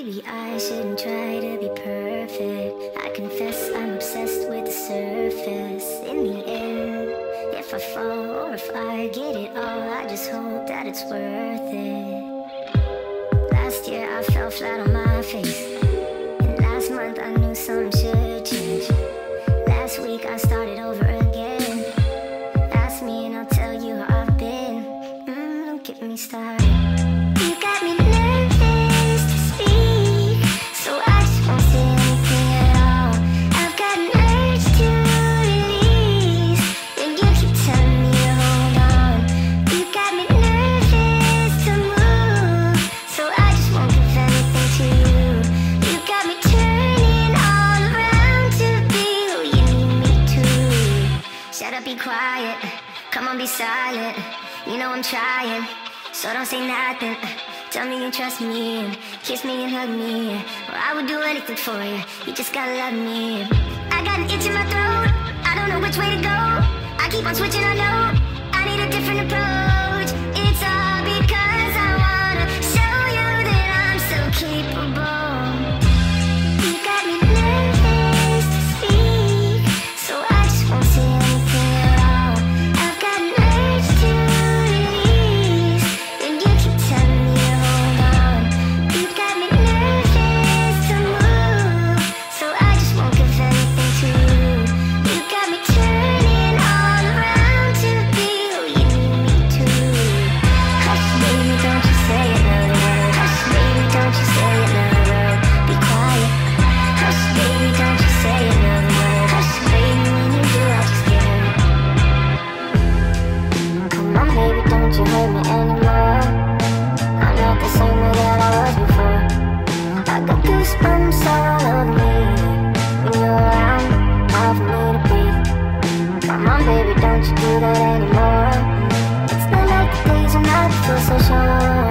Maybe I shouldn't try to be perfect. I confess I'm obsessed with the surface. In the end, if I fall or if I get it all, I just hope that it's worth it. Last year I fell flat on my face, and last month I knew something should change. Last week I started over again. Ask me and I'll tell you how I've been. Don't get me started. You got me nervous to speak, so I just won't say anything at all. I've got an urge to release, and you keep telling me to hold on. You got me nervous to move, so I just won't give anything to you. You got me turning all around to be who you need me to. Shut up, be quiet, come on, be silent. You know I'm trying, so don't say nothing. Tell me you trust me, and kiss me and hug me, or I would do anything for you. You just gotta love me. I got an itch in my throat, I don't know which way to go. I keep on switching, I know I need a different approach. It's all because I wanna show you that I'm so capable. You got me nervous to speak, so I just won't say anything at all. I've got an urge to release, and you keep telling me to hold on. You got me nervous to move, so I just won't give anything to you. You got me turning all around to be who you need me to. Hush, baby, don't you say another word. Hush, baby, don't you say another word. Be quiet. Hush, baby, don't you say another word. Hush, baby, when you do, I just get hurt. Come on, baby, don't you hurt me anymore. I'm not the same way that I was before. I got goosebumps all over me when you're around, hard for me to breathe. Come on, baby, don't you do that anymore. It's not like the days when I feel so sure.